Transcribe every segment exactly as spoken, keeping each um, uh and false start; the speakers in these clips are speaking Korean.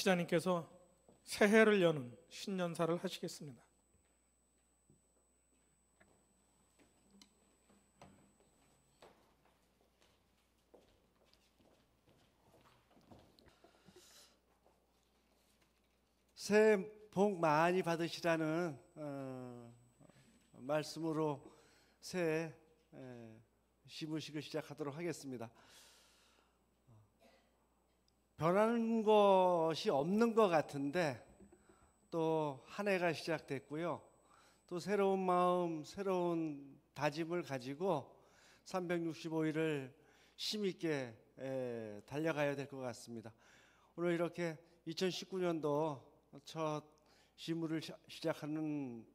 기자님께서 새해를 여는 신년사를 하시겠습니다. 새해 복 많이 받으시라는 어, 말씀으로 새해 에, 시무식을 시작하도록 하겠습니다. 변하는 것이 없는 것 같은데 또 한 해가 시작됐고요. 또 새로운 마음, 새로운 다짐을 가지고 삼백육십오 일을 힘있게 에, 달려가야 될 것 같습니다. 오늘 이렇게 이천십구 년도 첫 시무를 시작하는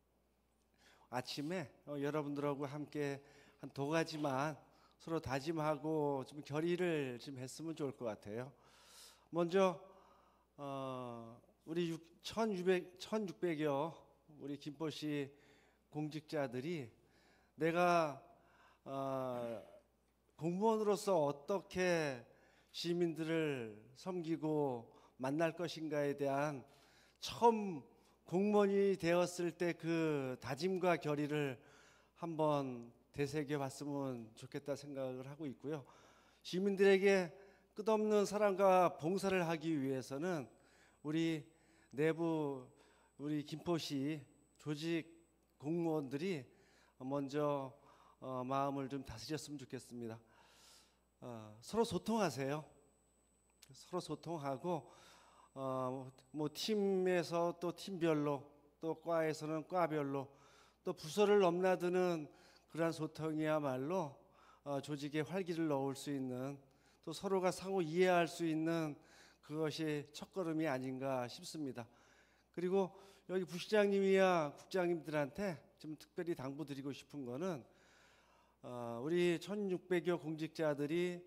아침에 어, 여러분들하고 함께 한 두 가지만 서로 다짐하고 좀 결의를 좀 했으면 좋을 것 같아요. 먼저 어, 우리 천육백, 천육백여 우리 김포시 공직자들이 내가 어, 공무원으로서 어떻게 시민들을 섬기고 만날 것인가에 대한 처음 공무원이 되었을 때 그 다짐과 결의를 한번 되새겨 봤으면 좋겠다 생각을 하고 있고요. 시민들에게 끝없는 사랑과 봉사를 하기 위해서는 우리 내부 우리 김포시 조직 공무원들이 먼저 어, 마음을 좀 다스렸으면 좋겠습니다. 어, 서로 소통하세요. 서로 소통하고 어, 뭐 팀에서 또 팀별로 또 과에서는 과별로 또 부서를 넘나드는 그러한 소통이야말로 어, 조직에 활기를 넣을 수 있는 또 서로가 상호 이해할 수 있는 그것이 첫걸음이 아닌가 싶습니다. 그리고 여기 부시장님이야 국장님들한테 좀 특별히 당부드리고 싶은 거는 어, 우리 천육백여 공직자들이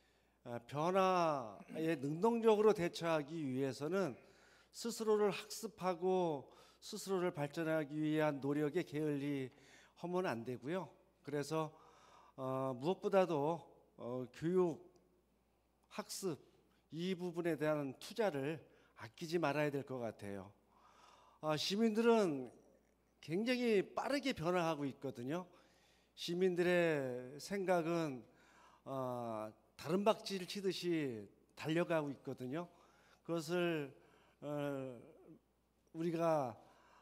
변화에 능동적으로 대처하기 위해서는 스스로를 학습하고 스스로를 발전하기 위한 노력에 게을리 하면 안 되고요. 그래서 어, 무엇보다도 어, 교육, 학습 이 부분에 대한 투자를 아끼지 말아야 될 것 같아요. 어, 시민들은 굉장히 빠르게 변화하고 있거든요. 시민들의 생각은 어, 다른 박질 치듯이 달려가고 있거든요. 그것을 어, 우리가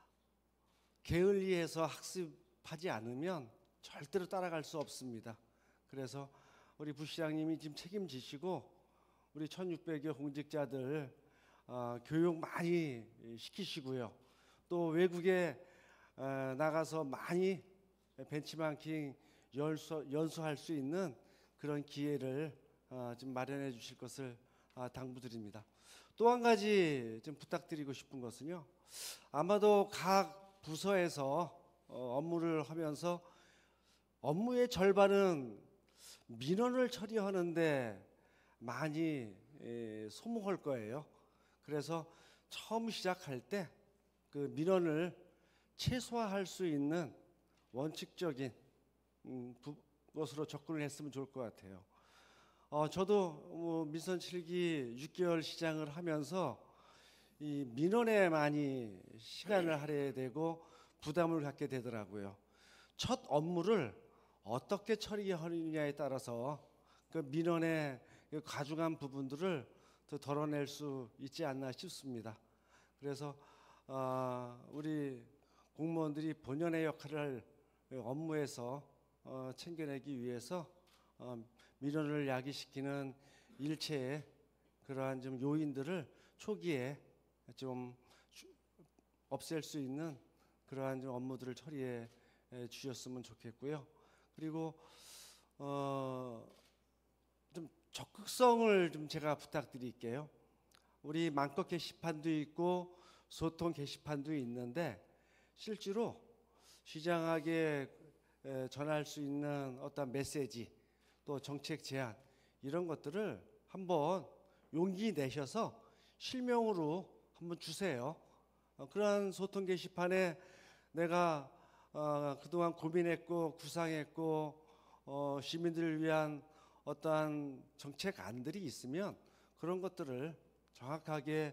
게을리해서 학습하지 않으면 절대로 따라갈 수 없습니다. 그래서 우리 부시장님이 지금 책임지시고 우리 천육백여 공직자들 어, 교육 많이 시키시고요. 또 외국에 어, 나가서 많이 벤치마킹 연수, 연수할 수 있는 그런 기회를 어, 좀 마련해 주실 것을 어, 당부드립니다. 또 한 가지 좀 부탁드리고 싶은 것은요. 아마도 각 부서에서 어, 업무를 하면서 업무의 절반은 민원을 처리하는데 많이 에, 소모할 거예요. 그래서 처음 시작할 때 그 민원을 최소화할 수 있는 원칙적인 음, 부, 것으로 접근을 했으면 좋을 것 같아요. 어, 저도 뭐 민선 칠 기 육 개월 시장을 하면서 이 민원에 많이 시간을 할애해야 되고 부담을 갖게 되더라고요. 첫 업무를 어떻게 처리하느냐에 따라서 그 민원의 그 과중한 부분들을 더 덜어낼 수 있지 않나 싶습니다. 그래서 어, 우리 공무원들이 본연의 역할을 업무에서 어, 챙겨내기 위해서 어, 민원을 야기시키는 일체의 그러한 좀 요인들을 초기에 좀 없앨 수 있는 그러한 좀 업무들을 처리해 주셨으면 좋겠고요. 그리고 어, 좀 적극성을 좀 제가 부탁드릴게요. 우리 만껏 게시판도 있고 소통 게시판도 있는데 실제로 시장에게 전할 수 있는 어떤 메시지 또 정책 제안 이런 것들을 한번 용기 내셔서 실명으로 한번 주세요. 어, 그러한 소통 게시판에 내가 어, 그동안 고민했고 구상했고 어, 시민들을 위한 어떠한 정책안들이 있으면 그런 것들을 정확하게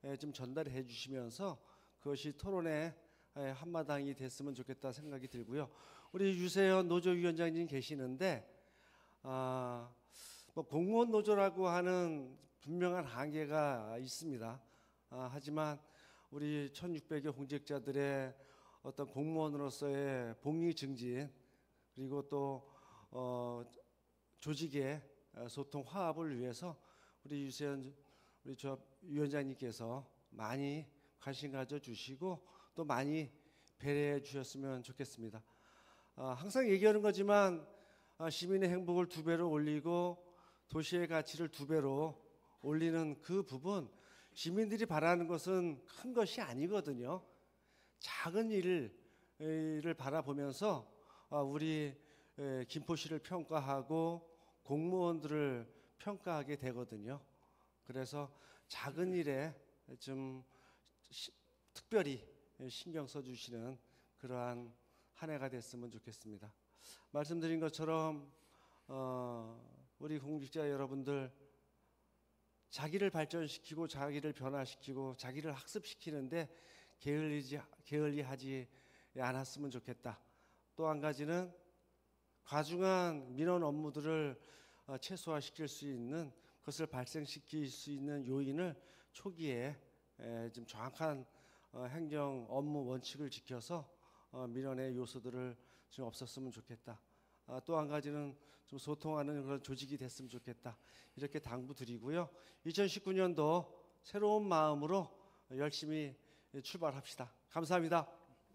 좀 전달해 주시면서 그것이 토론의 한마당이 됐으면 좋겠다 생각이 들고요. 우리 유세현 노조위원장님 계시는데 아, 뭐 공무원 노조라고 하는 분명한 한계가 있습니다. 아, 하지만 우리 천육백여 공직자들의 어떤 공무원으로서의 복리 증진 그리고 또 어, 조직의 소통 화합을 위해서 우리 유세현 우리 저 위원장님께서 많이 관심 가져 주시고 또 많이 배려해 주셨으면 좋겠습니다. 아, 항상 얘기하는 거지만 아, 시민의 행복을 두 배로 올리고 도시의 가치를 두 배로 올리는 그 부분, 시민들이 바라는 것은 큰 것이 아니거든요. 작은 일을 바라보면서 우리 김포시를 평가하고 공무원들을 평가하게 되거든요. 그래서 작은 일에 좀 시, 특별히 신경 써주시는 그러한 한 해가 됐으면 좋겠습니다. 말씀드린 것처럼 어, 우리 공직자 여러분들 자기를 발전시키고 자기를 변화시키고 자기를 학습시키는데 게을리지, 게을리하지 않았으면 좋겠다. 또 한 가지는 과중한 민원 업무들을 어, 최소화시킬 수 있는 그것을 발생시킬 수 있는 요인을 초기에 에, 좀 정확한 어, 행정 업무 원칙을 지켜서 어, 민원의 요소들을 좀 없었으면 좋겠다. 아, 또 한 가지는 좀 소통하는 그런 조직이 됐으면 좋겠다. 이렇게 당부드리고요. 이천십구 년도 새로운 마음으로 열심히 출발합시다. 감사합니다.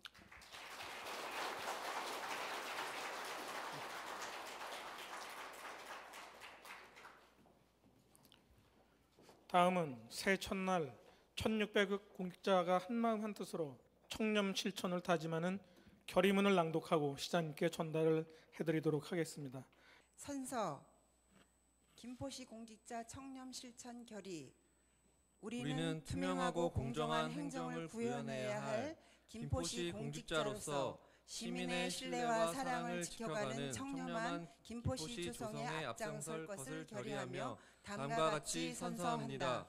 다음은 새해 첫날 천육백억 공직자가 한마음 한뜻으로 청렴 실천을 다짐하는 결의문을 낭독하고 시장님께 전달을 해드리도록 하겠습니다. 선서 김포시 공직자 청렴 실천 결의. 우리는, 우리는 투명하고 공정한 행정을 구현해야 할 김포시 공직자로서 시민의 신뢰와 사랑을 지켜가는 청렴한 김포시 조성에 앞장설 것을 결의하며 다음과 같이 선서합니다.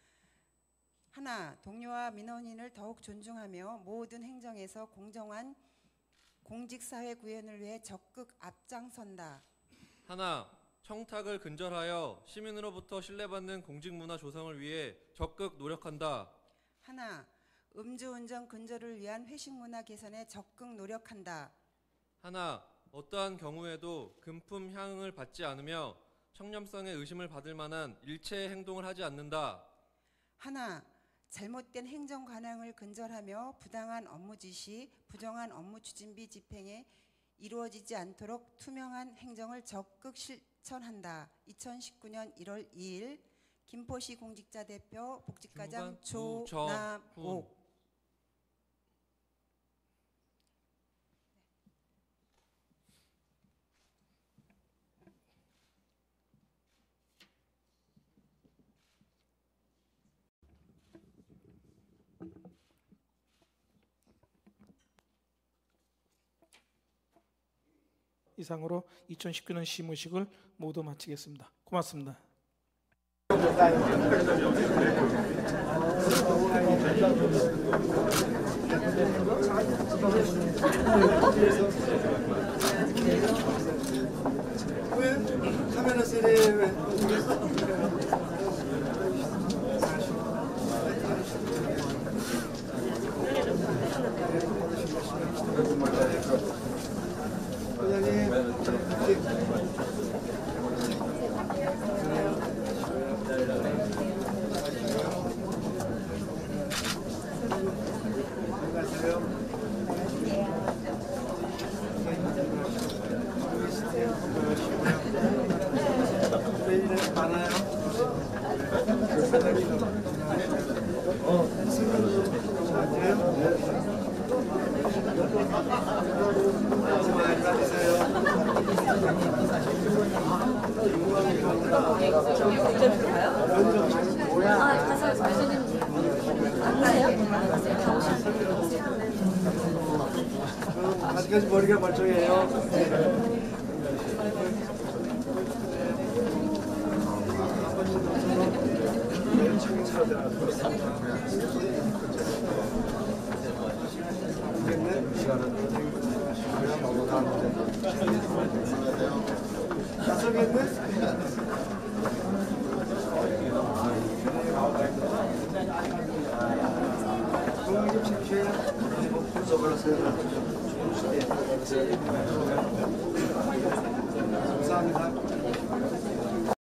하나, 동료와 민원인을 더욱 존중하며 모든 행정에서 공정한 공직사회 구현을 위해 적극 앞장선다. 하나, 청탁을 근절하여 시민으로부터 신뢰받는 공직문화 조성을 위해 적극 노력한다. 하나, 음주운전 근절을 위한 회식문화 개선에 적극 노력한다. 하나, 어떠한 경우에도 금품 향응을 받지 않으며 청렴성에 의심을 받을 만한 일체의 행동을 하지 않는다. 하나, 잘못된 행정 관행을 근절하며 부당한 업무 지시, 부정한 업무 추진비 집행에 이루어지지 않도록 투명한 행정을 적극 실천한다. 이천십구 년 일월 이일 김포시 공직자 대표 복지과장 조남옥. 이상으로 이천십구 년 시무식을 모두 마치겠습니다. 고맙습니다. 왜? 카메라 세례 왜? 아직까지 머리가 멀쩡해요. 네. 감사합니다.